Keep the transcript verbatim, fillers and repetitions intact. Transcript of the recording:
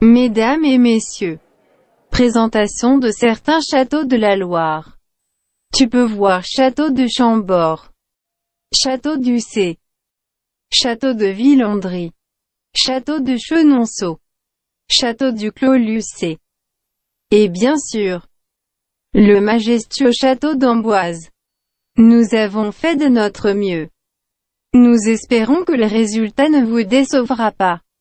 Mesdames et messieurs, présentation de certains châteaux de la Loire. Tu peux voir Château de Chambord, Château du C, Château de Villandry, Château de Chenonceau, Château du Clos-Lucé, et bien sûr, le majestueux Château d'Amboise. Nous avons fait de notre mieux. Nous espérons que le résultat ne vous décevra pas.